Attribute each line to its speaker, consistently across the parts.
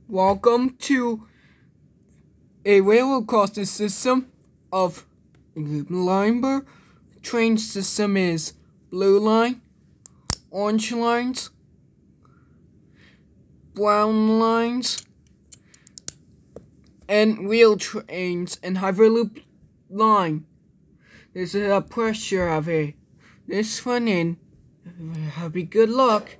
Speaker 1: Welcome to a railroad crossing system of Limber. Train system is blue line, orange lines, brown lines, and real trains and Hyperloop line. This is a pressure of this one in. Happy good luck.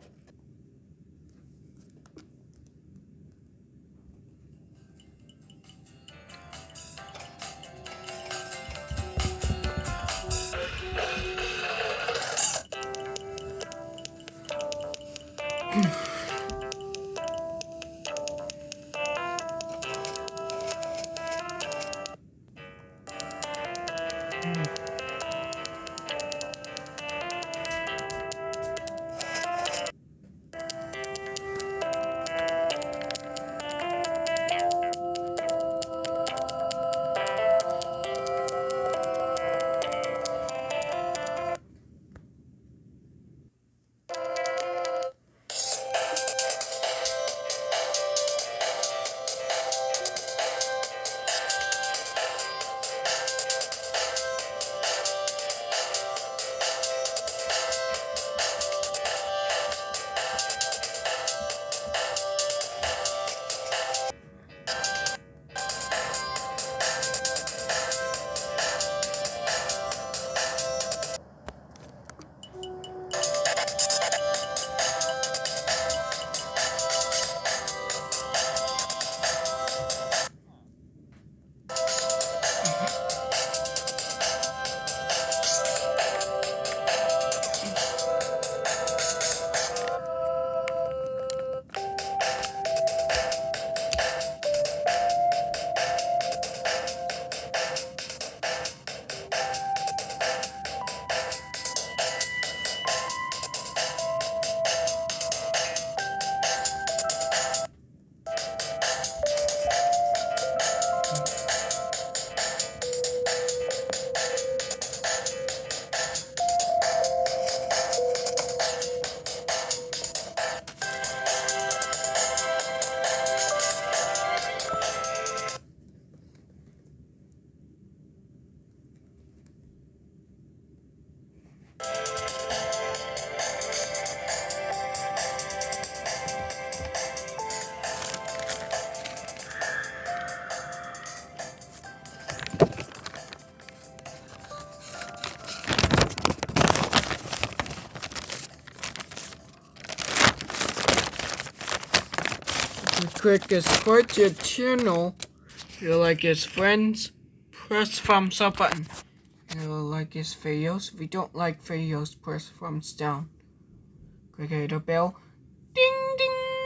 Speaker 1: Click and support your channel. If you like his friends, press thumbs up button. If you like his videos, if you don't like videos, press thumbs down. Click the bell. Ding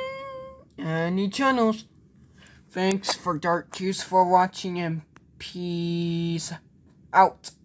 Speaker 1: ding! Any channels. Thanks for Dark Juice for watching and peace out.